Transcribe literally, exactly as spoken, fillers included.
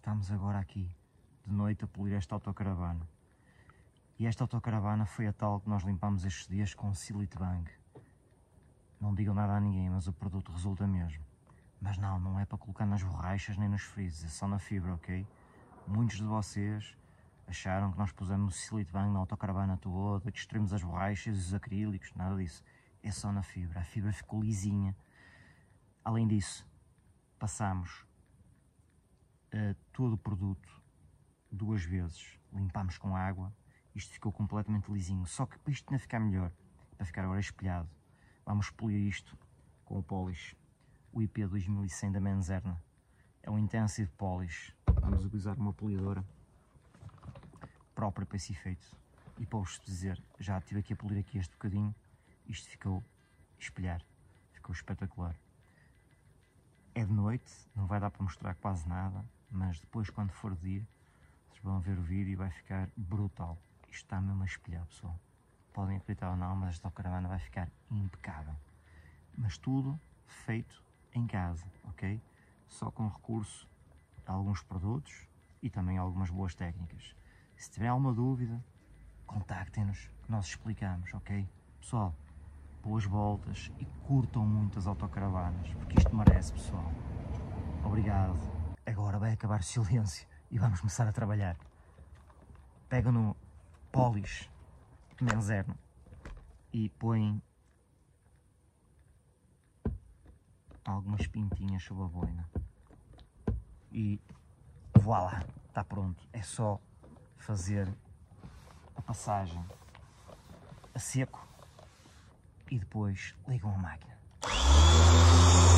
estamos agora aqui, de noite, a polir esta autocaravana. E esta autocaravana foi a tal que nós limpámos estes dias com Silite Bang. Não digam nada a ninguém, mas o produto resulta mesmo. Mas não, não é para colocar nas borrachas nem nos frisos, é só na fibra, ok? Muitos de vocês acharam que nós pusemos o Silite Bang na autocaravana toda, destruímos as borrachas e os acrílicos, nada disso. É só na fibra, a fibra ficou lisinha. Além disso, passamos uh, todo o produto duas vezes, limpámos com água, isto ficou completamente lisinho. Só que para isto ainda ficar melhor, para ficar agora espelhado, vamos polir isto com o polish, o I P dois mil e cem da Menzerna. É um Intensive Polish. Vamos utilizar uma polidora própria para esse efeito. E para vos dizer, já estive aqui a polir aqui este bocadinho, isto ficou espelhar, ficou espetacular. É de noite, não vai dar para mostrar quase nada, mas depois quando for dia, vocês vão ver o vídeo e vai ficar brutal. Isto está mesmo a espelhar, pessoal. Podem acreditar ou não, mas esta autocaravana vai ficar impecável. Mas tudo feito em casa, ok? Só com recurso a alguns produtos e também algumas boas técnicas. Se tiver alguma dúvida, contactem-nos que nós explicamos, ok? Pessoal, boas voltas e curtam muito as autocaravanas, porque isto merece, pessoal. Obrigado. Agora vai acabar o silêncio e vamos começar a trabalhar. Pega no polish Menzerna e põe algumas pintinhas sobre a boina. E voilá, está pronto. É só fazer a passagem a seco e depois ligam a máquina.